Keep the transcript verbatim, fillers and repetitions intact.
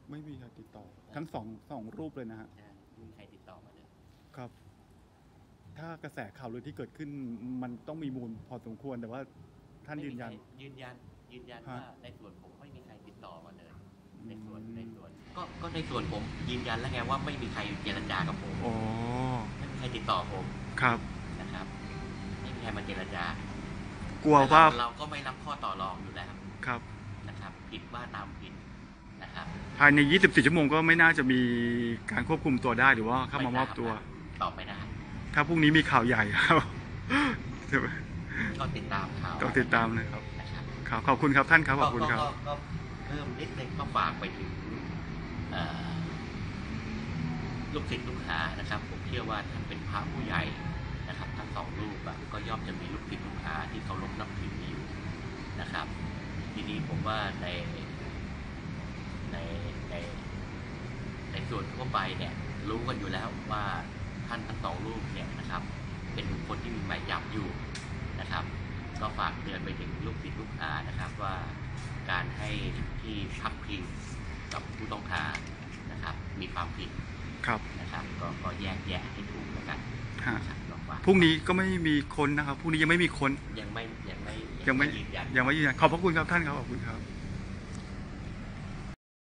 ไม่มีใครติดต่อทั้งสองสองรูปเลยนะฮะไม่มีใครติดต่อมาเลยครับ ถ้ากระแสข่าวลือที่เกิดขึ้นมันต้องมีมูลพอสมควรแต่ว่าท่านยืนยันยืนยันยืนยันว่าในส่วนผมไม่มีใครติดต่อมาเลยในส่วนในส่วนก็ก็ในส่วนผมยืนยันแล้วไงว่าไม่มีใครเจรจากับผมอ๋อไม่มีใครติดต่อผมครับนะครับไม่มีใครมาเจรจากลัวว่าเราก็ไม่รับข้อต่อรองอยู่แล้วครับนะครับผิดว่าตามผิดนะครับภายในยี่สิบสี่ชั่วโมงก็ไม่น่าจะมีการควบคุมตัวได้หรือว่าเข้ามามอบตัวตอบไม่ได้ถ้าพรุ่งนี้มีข่าวใหญ่ครับก็ติดตามข่าวต้องติดตามนะครับครับขอบคุณครับท่านครับขอบคุณครับก็เพิ่มนิดนึงก็ฝากไปถึงลูกศิษย์ลูกหานะครับผมเชื่อว่าท่านเป็นพระผู้ใหญ่นะครับทั้งสองรูปก็ย่อมจะมีลูกศิษย์ลูกหาที่เคารพนับถืออยู่นะครับทีนี้ผมว่าในในในในส่วนทั่วไปเนี่ยรู้กันอยู่แล้วว่าท่านทั้งสองรูปเนี่ยนะครับเป็นบุคคลที่มีหมายจับอยู่นะครับก็ฝากเตือนไปถึงลูกศิษย์ลูกหานะครับว่าการให้ที่พักพิงกับผู้ต้องหานะครับมีความผิดครับนะครับก็ก็แยกแยะให้ถูกแล้วกันพรุ่งนี้ก็ไม่มีคนนะครับพรุ่งนี้ยังไม่มีคนยังไม่ยังไม่ยังไม่ยังไม่ยืนยันขอบพระคุณครับท่านครับขอบคุณครับ